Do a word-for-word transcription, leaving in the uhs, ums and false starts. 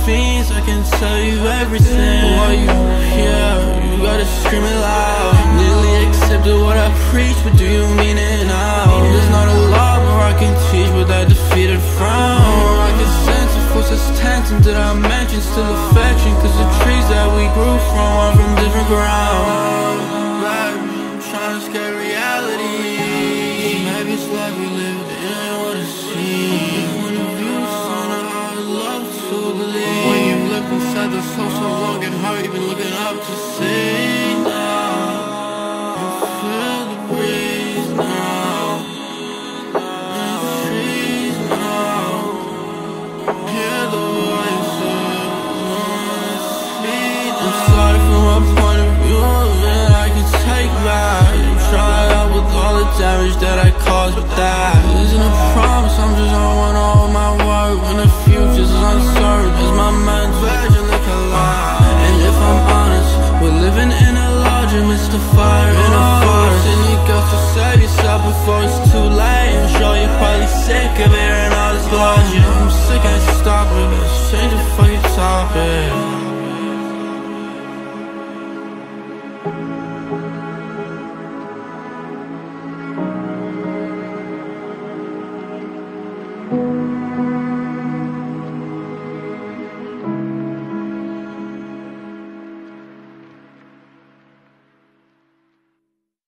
feins, I can tell you everything. While you here, you gotta scream it loud. Nearly accepted what I preach, but do you mean it now? There's not a law where I can teach with that defeated frown. Or I can sense it, force its tension. Did I mention still affection? Cause the trees that we grew from are from different ground. Like, I'm trying to escape reality. Maybe it's like we lived in what it seems. When the view's on it, I would love to believe. When you've lived inside the soul so long, it hurt even looking up to see. Now you feel the breeze now, in the trees now. Hear the voices on the street now. I'm sorry from my point of view that I can take back. Try out with all the damage that I caused, but that isn't a promise. I'm just on one all my work when the future's uncertain. As my mind's virgin like a lie. And if I'm honest, we're living in a lodge amidst the fire in a forest. And you got to save yourself before it's too late. I'm sure you're probably sick of hearing all this logic. I'm sick, I can't stop it. Let's change the fucking topic.